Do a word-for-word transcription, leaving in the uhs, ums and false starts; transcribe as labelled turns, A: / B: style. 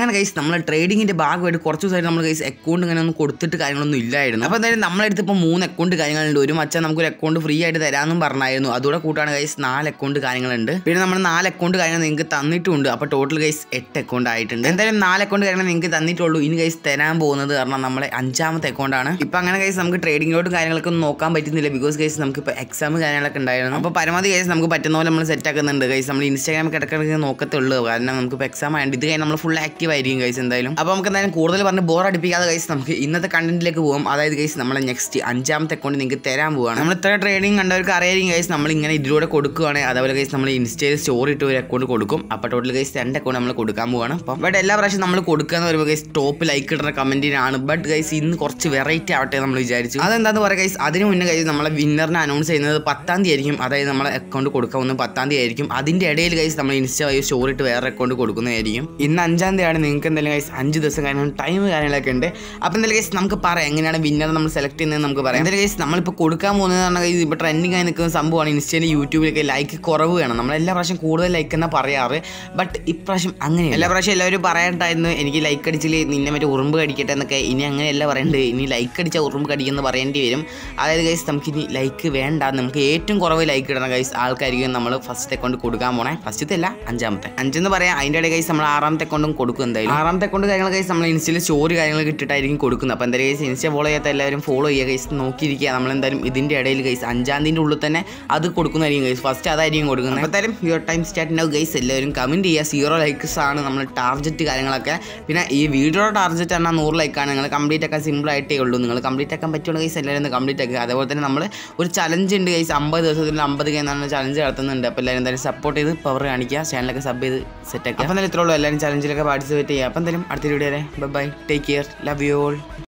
A: അങ്ങനെ ഗൈസ് നമ്മൾ ട്രേഡിങ്ങിന്റെ ഭാഗമായിട്ട് കുറച്ച് ദിവസമായിട്ട് നമ്മൾ ഗൈസ് അക്കൗണ്ട് ഇങ്ങനെ ഒന്നും കൊടുത്തിട്ട് കാര്യങ്ങളൊന്നും ഇല്ലായിരുന്നു. അപ്പോൾ എന്തായാലും നമ്മളെടുത്ത് ഇപ്പോൾ മൂന്ന് അക്കൗണ്ട് കാര്യങ്ങളുണ്ട്. ഒരു മച്ചാൻ നമുക്കൊരു അക്കൗണ്ട് ഫ്രീ ആയിട്ട് തരാമെന്നും പറഞ്ഞായിരുന്നു. അതുകൂടെ കൂട്ടാണ് ഗൈസ് നാല് അക്കൗണ്ട് കാര്യങ്ങളുണ്ട്. പിന്നെ നമ്മൾ നാല് അക്കൗണ്ട് കാര്യങ്ങൾ നിങ്ങൾക്ക് തന്നിട്ടുണ്ട്. അപ്പോൾ ടോട്ടൽ ഗൈസ് എട്ട് അക്കൗണ്ട് ആയിട്ടുണ്ട്. എന്തായാലും നാല് അക്കൗണ്ട് കാര്യങ്ങൾ നിങ്ങൾക്ക് തന്നിട്ടുള്ളൂ. ഇനി ഗൈസ് തരാൻ പോകുന്നത് കാരണം നമ്മളെ അഞ്ചാമത്തെ അക്കൗണ്ടാണ്. ഇപ്പം അങ്ങനെ ഗൈസ് നമുക്ക് ട്രേഡിങ്ങിലോട്ടും കാര്യങ്ങളൊക്കെ ഒന്നും നോക്കാൻ പറ്റുന്നില്ല. ബിക്കോസ് ഗൈസ് നമുക്കിപ്പോൾ എക്സാം കാര്യങ്ങളൊക്കെ ഉണ്ടായിരുന്നു. അപ്പോൾ പരമാവധി ഗൈസ് നമുക്ക് പറ്റുന്ന പോലെ നമ്മൾ സെറ്റ് ആക്കുന്നുണ്ട്. ഗൈസ് നമ്മൾ ഇൻസ്റ്റാഗ്രാമിൽ കിടക്കിടക്ക് നോക്കത്തുള്ളൂ. കാരണം നമുക്കിപ്പോൾ എക്സാം ആയതുകൊണ്ട് ഇത് കഴിഞ്ഞ് നമ്മൾ ഫുൾ ആക്റ്റീവ് ആയിരിക്കും ഗൈസ് എന്തായാലും. അപ്പോൾ നമുക്ക് എന്തായാലും കൂടുതൽ പറഞ്ഞ് ബോർ അടിപ്പിക്കാതെ ഗൈസ് നമുക്ക് ഇന്നത്തെ കണ്ടന്റിലേക്ക് പോകും. അതായത് ഗൈസ് നമ്മളെ നെക്സ്റ്റ് അഞ്ചാമത്തെ അക്കൗണ്ട് നിങ്ങൾക്ക് തരാൻ പോവുകയാണ്. നമ്മൾ ഇത്ര ട്രേഡിംഗ് കണ്ടവർക്ക് അറിയായിരിക്കും ഗൈസ് നമ്മൾ ഇങ്ങനെ ഇതിലൂടെ കൊടുക്കുകയാണ്. അതേപോലെ ഗൈസ് നമ്മൾ ഇൻസ്റ്റയിൽ സ്റ്റോറി ഇട്ട് ഒരു അക്കൗണ്ട് കൊടുക്കും. അപ്പോൾ ടോട്ടൽ ഗൈസ് രണ്ട് അക്കൗണ്ട് നമ്മൾ കൊടുക്കാൻ പോവുകയാണ്. അപ്പം ബട്ട് എല്ലാ പ്രാവശ്യം നമ്മൾ കൊടുക്കുക എന്ന് പറയുമ്പോൾ ഗൈസ് ടോപ്പ് ലൈക്ക് ഇടുന്ന കമന്റിനാണ്. ബട്ട് ഗൈസ് ഇന്ന് കുറച്ച് വെറൈറ്റി ആവട്ടെ നമ്മൾ വിചാരിച്ചു. അതെന്താന്ന് പറയുക ഗൈസ്, അതിന് മുന്നേ ഗൈസ് നമ്മളെ വിന്നറിനെ അനൗൺസ് ചെയ്യുന്നത് പത്താം തീയതി ആയിരിക്കും. അതായത് നമ്മളെ അക്കൗണ്ട് കൊടുക്കാൻ പോകുന്നത് പത്താം തീയതി ആയിരിക്കും. അതിൻ്റെ ഇടയിൽ ഗൈസ് നമ്മൾ ഇൻസ്റ്റ വഴി സ്റ്റോറി ഇട്ട് വേറെ അക്കൗണ്ട് കൊടുക്കുന്നതായിരിക്കും. ഇന്ന് അഞ്ചാം തീയതിയാണ്. നിങ്ങൾക്ക് എന്തായാലും ഗൈസ് അഞ്ച് ദിവസം കാര്യങ്ങൾ ടൈം കാര്യങ്ങളൊക്കെ ഉണ്ട്. അപ്പോൾ എന്തായാലും ഗൈസ് നമുക്ക് പറയാം എങ്ങനെയാണ് വിന്നർ നമ്മൾ സെലക്ട് ചെയ്യുന്നത് നമുക്ക് പറയാം. എന്തായാലും ഗൈസ് നമ്മളിപ്പോൾ കൊടുക്കാൻ പോകുന്നത് പറഞ്ഞാൽ ഗൈസ് ഇപ്പോൾ ട്രെൻഡിങ് ആയി നിൽക്കുന്ന സംഭവമാണ്. ഇൻസ്റ്റയിലും യൂട്യൂബിലൊക്കെ ലൈക്ക് കുറവ് വേണം. നമ്മൾ എല്ലാ പ്രാവശ്യം കൂടുതൽ ലൈക്ക് എന്നാണ് പറയാറ്. ബട്ട് ഇപ്രാവശ്യം അങ്ങനെ എല്ലാ പ്രാവശ്യം എല്ലാവരും പറയണ്ടായിരുന്നു എനിക്ക് ലൈക്ക് അടിച്ചിൽ നിന്നെ മറ്റേ ഉറുമ്പ് കടിക്കട്ടെ എന്നൊക്കെ. ഇനി അങ്ങനെയല്ല പറയേണ്ടത്. ഇനി ലൈക്ക് അടിച്ചാൽ ഉറുമ്പ് കടിക്കുമെന്ന് പറയേണ്ടി വരും. അതായത് ഗൈസ് നമുക്കിനി ലൈക്ക് വേണ്ട. നമുക്ക് ഏറ്റവും കുറവ് ലൈക്ക് ഇടണം ഗൈസ് ആൾക്കാർക്ക് നമ്മൾ ഫസ്റ്റ് അക്കൗണ്ട് കൊടുക്കാൻ പോണേ. ഫസ്റ്റത്തെ അല്ല അഞ്ചാമത്തെ. അഞ്ചെന്ന് പറയാം. അതിൻ്റെ ഇടയിൽ ഗൈസ് നമ്മൾ ആറാമത്തെ അക്കൗണ്ടും കൊടുക്കും. എന്തായാലും ആറാമത്തെ അക്കൗണ്ട് കാര്യങ്ങൾ ഗൈസ് നമ്മൾ ഇൻസ്റ്റയിൽ സ്റ്റോറി കാര്യങ്ങൾ ഇട്ടിട്ടായിരിക്കും കൊടുക്കുന്നത്. അപ്പോൾ എന്തായാലും ഗൈസ് ഇൻസ്റ്റ ഫോളോ ചെയ്യാത്ത എല്ലാവരും ഫോളോ ചെയ്യുക ഗൈസ്. നോക്കിയിരിക്കുക. നമ്മളെന്തായാലും ഇതിൻ്റെ ഇടയിൽ ഗൈസ് അഞ്ചാം തീയതിൻ്റെ ഉള്ളിൽ തന്നെ അത് കൊടുക്കുന്നതായിരിക്കും ഗൈസ്. ഫസ്റ്റ് അതായിരിക്കും കൊടുക്കുന്നത്. അപ്പോൾ എന്തായാലും your time start now guys. എല്ലാവരും കമൻറ്റ് ചെയ്യുക. സീറോ ലൈക്സ് ആണ് നമ്മൾ ടാർഗറ്റ് കാര്യങ്ങളൊക്കെ. പിന്നെ ഈ വീഡിയോയുടെ ടാർഗറ്റ് പറഞ്ഞാൽ നൂറ് ലൈക്കാണ്. നിങ്ങൾ കംപ്ലീറ്റ് ആക്കാൻ സിമ്പിൾ ആയിട്ടേ ഉള്ളൂ. നിങ്ങൾ കംപ്ലീറ്റ് ആക്കാൻ പറ്റുള്ള ഗൈസ് എല്ലാവരും ഒന്ന് കംപ്ലീറ്റ് ആക്കുക. അതേപോലെ തന്നെ നമ്മൾ ഒരു ചലഞ്ച് ഉണ്ട് ഗൈസ്. അമ്പത് ദിവസത്തിൽ അമ്പത് കെ എന്നാണ് ചലഞ്ച് നടത്തുന്നുണ്ട്. അപ്പോൾ എല്ലാവരും എന്തായാലും സപ്പോർട്ട് ചെയ്ത് പവർ കാണിക്കുക. ചാനലൊക്കെ സബ് ചെയ്ത് സെറ്റ് ആക്കുക. അപ്പോൾ എന്തായാലും ഇത്രയുള്ളൂ. എല്ലാവരും ചലഞ്ചിലൊക്കെ പാർട്ടിസിപ്പേറ്റ് ചെയ്യുക. അപ്പോൾ എന്തായാലും അടുത്ത വീഡിയോ വരെ bye bye. Take care. Love you all.